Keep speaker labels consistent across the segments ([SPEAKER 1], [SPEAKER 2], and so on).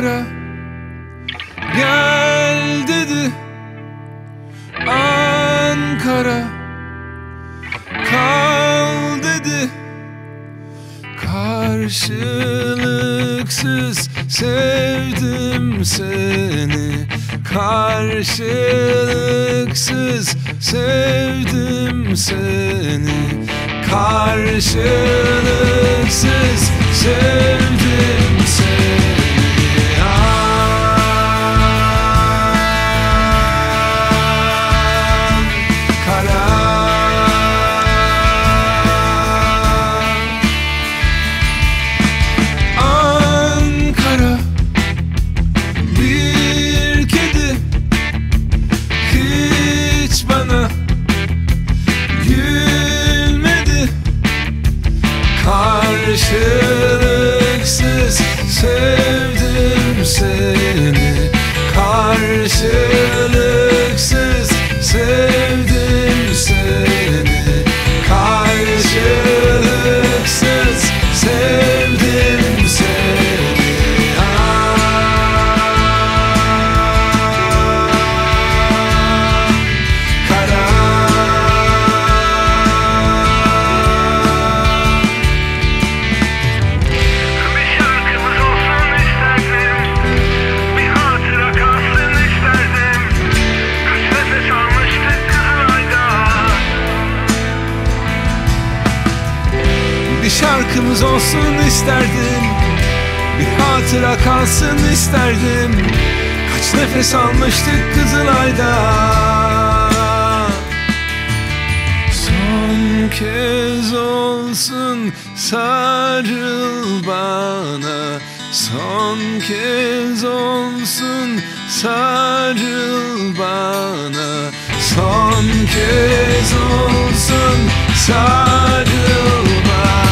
[SPEAKER 1] Ankara gel dedi, Ankara kal dedi. Karşılıksız sevdim seni, karşılıksız sevdim seni, karşılıksız sevdim seni. Ankara, bir kedi hiç bana gülmedi. Karşılıksız sevdim seni, karşılıksız sevdim seni, karşılıksız sevdim seni. Bir şarkımız olsun isterdim, bir hatıra kalsın isterdim. Kaç nefes almıştık Kızılay'da. Son kez olsun sarıl bana, son kez olsun sarıl bana, son kez olsun sarıl bana.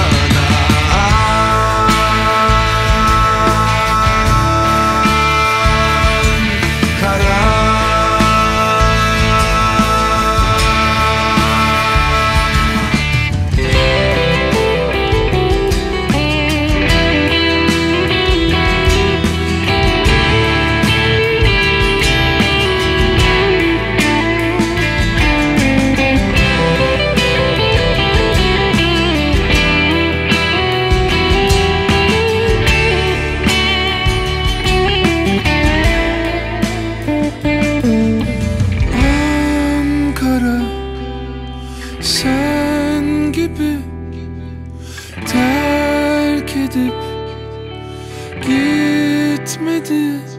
[SPEAKER 1] Sen gibi terk edip gitmedi.